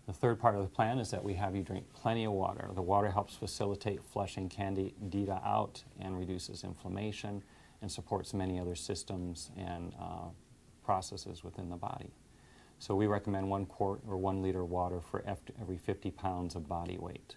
The third part of the plan is that we have you drink plenty of water. The water helps facilitate flushing Candida out and reduces inflammation and supports many other systems and processes within the body. So we recommend 1 quart or 1 liter of water for every 50 pounds of body weight.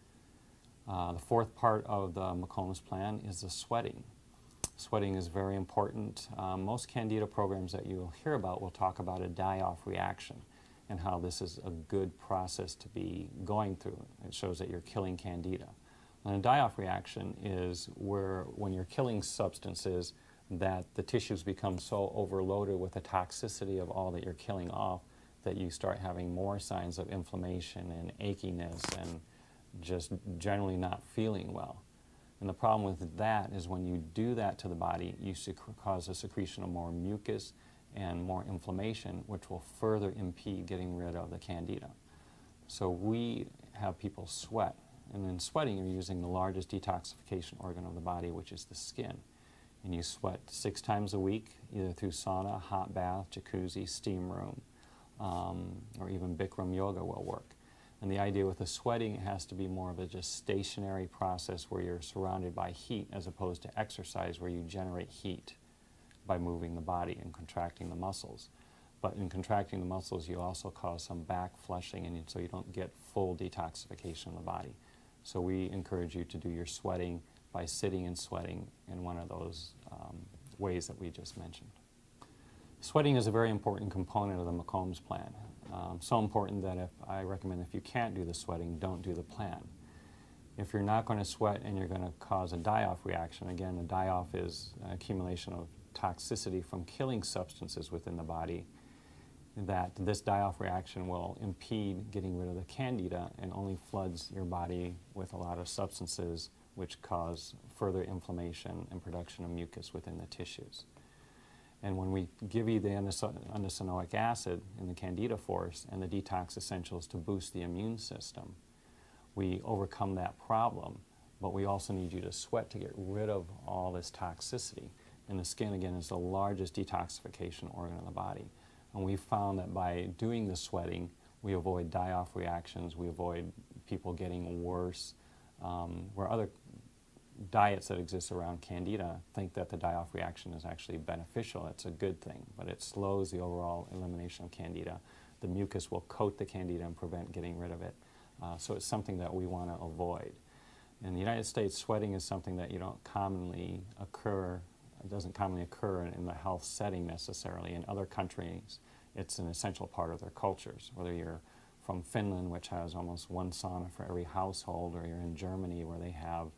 The fourth part of the McCombs Plan is the sweating. Sweating is very important. Most Candida programs that you'll hear about will talk about a die-off reaction and how this is a good process to be going through. It shows that you're killing Candida. And a die-off reaction is where when you're killing substances that the tissues become so overloaded with the toxicity of all that you're killing off that you start having more signs of inflammation and achiness and just generally not feeling well. And the problem with that is when you do that to the body, you cause a secretion of more mucus and more inflammation, which will further impede getting rid of the Candida. So we have people sweat, and in sweating you're using the largest detoxification organ of the body, which is the skin. And you sweat 6 times a week, either through sauna, hot bath, jacuzzi, steam room, or even Bikram yoga will work. And the idea with the sweating, it has to be more of a just stationary process where you're surrounded by heat as opposed to exercise where you generate heat by moving the body and contracting the muscles. But in contracting the muscles, you also cause some back flushing, and so you don't get full detoxification of the body. So we encourage you to do your sweating by sitting and sweating in one of those ways that we just mentioned. Sweating is a very important component of the McCombs Plan. So important that I recommend if you can't do the sweating, don't do the plan. If you're not going to sweat and you're going to cause a die-off reaction, again, a die-off is an accumulation of toxicity from killing substances within the body, that this die-off reaction will impede getting rid of the Candida and only floods your body with a lot of substances which cause further inflammation and production of mucus within the tissues. And when we give you the andesanoic acid in the Candida force and the detox essentials to boost the immune system, we overcome that problem, but we also need you to sweat to get rid of all this toxicity. And the skin, again, is the largest detoxification organ of the body. And we found that by doing the sweating, we avoid die-off reactions, we avoid people getting worse, where other diets that exist around Candida think that the die-off reaction is actually beneficial. It's a good thing, but it slows the overall elimination of Candida. The mucus will coat the Candida and prevent getting rid of it. So it's something that we want to avoid. In the United States, sweating is something that it doesn't commonly occur in the health setting necessarily. In other countries, it's an essential part of their cultures, whether you're from Finland, which has almost 1 sauna for every household, or you're in Germany where they have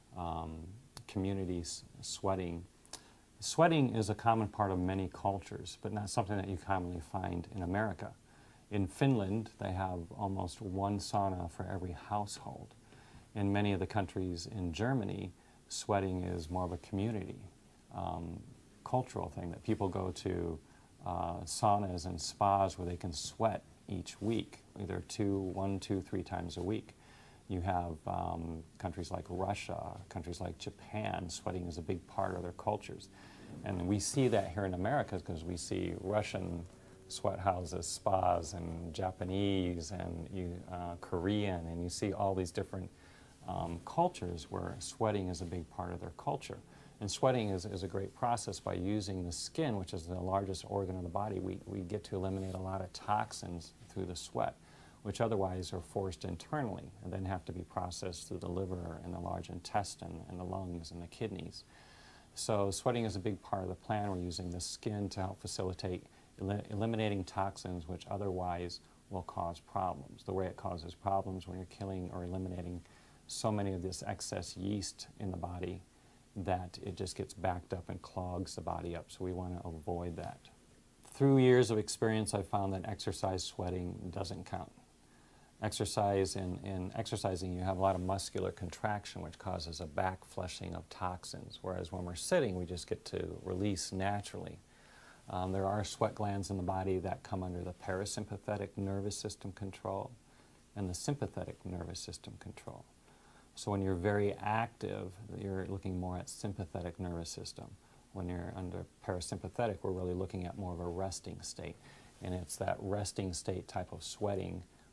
communities sweating. Sweating is a common part of many cultures, but not something that you commonly find in America. In Finland, they have almost 1 sauna for every household. In many of the countries in Germany, sweating is more of a community, cultural thing, that people go to saunas and spas where they can sweat each week, either 1, 2, 3 times a week. You have countries like Russia, countries like Japan, sweating is a big part of their cultures. And we see that here in America because we see Russian sweat houses, spas, and Japanese, and Korean, and you see all these different cultures where sweating is a big part of their culture. And sweating is a great process. By using the skin, which is the largest organ of the body, we get to eliminate a lot of toxins through the sweat, which otherwise are forced internally and then have to be processed through the liver and the large intestine and the lungs and the kidneys. So sweating is a big part of the plan. We're using the skin to help facilitate eliminating toxins which otherwise will cause problems. The way it causes problems when you're killing or eliminating so many of this excess yeast in the body that it just gets backed up and clogs the body up. So we want to avoid that. Through years of experience, I've found that exercise sweating doesn't count. Exercise, in exercising, you have a lot of muscular contraction, which causes a back flushing of toxins, whereas when we're sitting, we just get to release naturally. There are sweat glands in the body that come under the parasympathetic nervous system control and the sympathetic nervous system control. So when you're very active, you're looking more at sympathetic nervous system. When you're under parasympathetic, we're really looking at more of a resting state. And it's that resting state type of sweating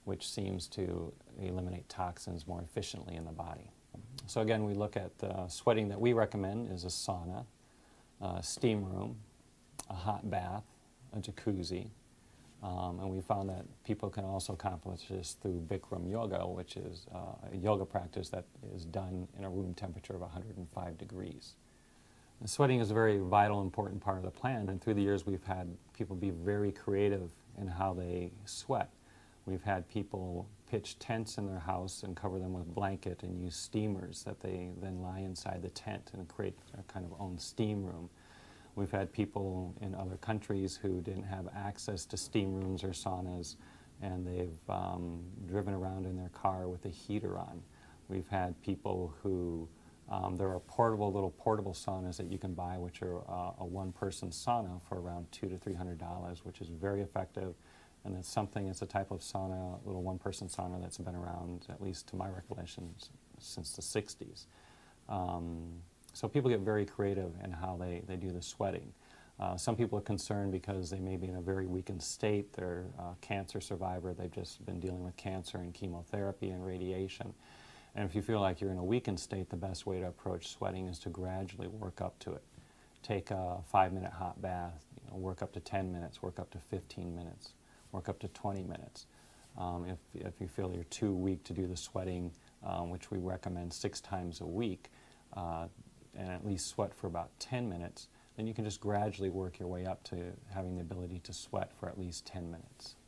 which seems to eliminate toxins more efficiently in the body. So again, we look at the sweating that we recommend is a sauna, a steam room, a hot bath, a jacuzzi, and we found that people can also accomplish this through Bikram yoga, which is a yoga practice that is done in a room temperature of 105 degrees. And sweating is a very vital, important part of the plan, and through the years we've had people be very creative in how they sweat. We've had people pitch tents in their house and cover them with blanket and use steamers that they then lie inside the tent and create their kind of own steam room. We've had people in other countries who didn't have access to steam rooms or saunas, and they've driven around in their car with a heater on. We've had people who, there are little portable saunas that you can buy, which are a one-person sauna for around $200 to $300, which is very effective. And it's a type of sauna, little one-person sauna that's been around, at least to my recollection, since the 60s. So people get very creative in how they do the sweating. Some people are concerned because they may be in a very weakened state. They're a cancer survivor. They've just been dealing with cancer and chemotherapy and radiation. And if you feel like you're in a weakened state, the best way to approach sweating is to gradually work up to it. Take a 5-minute hot bath, work up to 10 minutes, work up to 15 minutes. Work up to 20 minutes. If you feel you're too weak to do the sweating, which we recommend 6 times a week, and at least sweat for about 10 minutes, then you can just gradually work your way up to having the ability to sweat for at least 10 minutes.